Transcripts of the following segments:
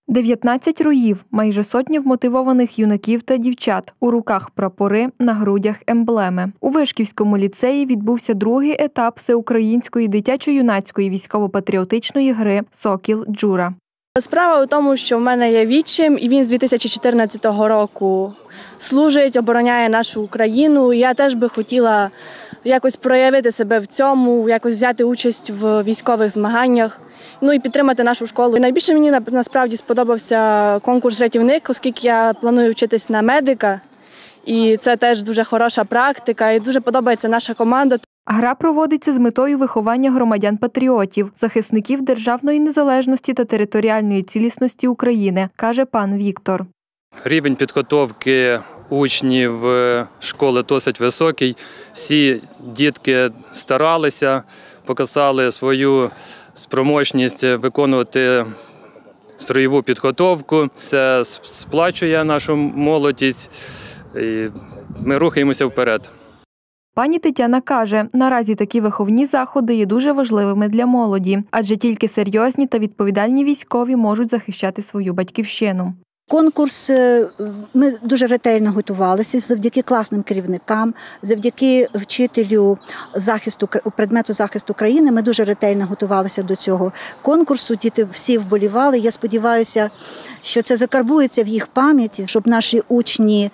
19 роїв, майже сотня вмотивованих юнаків та дівчат, у руках прапори, на грудях емблеми. У Вишківському ліцеї відбувся другий етап всеукраїнської дитячо-юнацької військово-патріотичної гри «Сокіл Джура». Справа у тому, що в мене є відчим, і він з 2014 року служить, обороняє нашу Україну. Я теж би хотіла якось проявити себе в цьому, якось взяти участь в військових змаганнях, і підтримати нашу школу. Найбільше мені насправді сподобався конкурс «Рятівник», оскільки я планую вчитись на медика, і це теж дуже хороша практика, і дуже подобається наша команда. Гра проводиться з метою виховання громадян-патріотів, захисників державної незалежності та територіальної цілісності України, каже пан Віктор. Рівень підготовки учнів школи досить високий. Всі дітки старалися, показали свою спроможність виконувати строєву підготовку. Це сплачує нашу молодість, і ми рухаємося вперед. Пані Тетяна каже, наразі такі виховні заходи є дуже важливими для молоді, адже тільки серйозні та відповідальні військові можуть захищати свою батьківщину. Конкурс ми дуже ретельно готувалися завдяки класним керівникам, завдяки вчителю предмету захисту країни. Ми дуже ретельно готувалися до цього конкурсу. Діти всі вболівали. Я сподіваюся, що це закарбується в їх пам'яті, щоб наші учні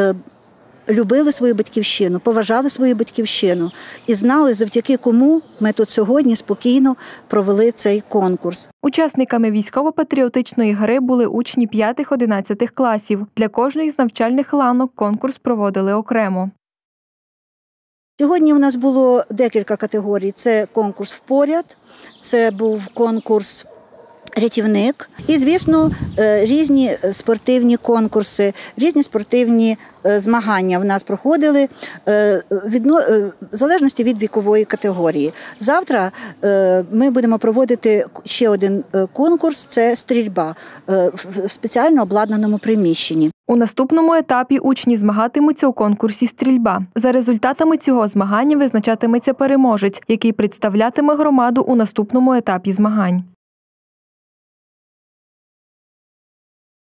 любили свою батьківщину, поважали свою батьківщину і знали, завдяки кому ми тут сьогодні спокійно провели цей конкурс. Учасниками військово-патріотичної гри були учні 5-11 класів. Для кожної з навчальних ланок конкурс проводили окремо. Сьогодні у нас було декілька категорій. Це конкурс «Впоряд», це був конкурс «Рятівник» і, звісно, різні спортивні конкурси, різні спортивні змагання в нас проходили в залежності від вікової категорії. Завтра ми будемо проводити ще один конкурс – це стрільба в спеціально обладнаному приміщенні. У наступному етапі учні змагатимуться у конкурсі «Стрільба». За результатами цього змагання визначатиметься переможець, який представлятиме громаду у наступному етапі змагань.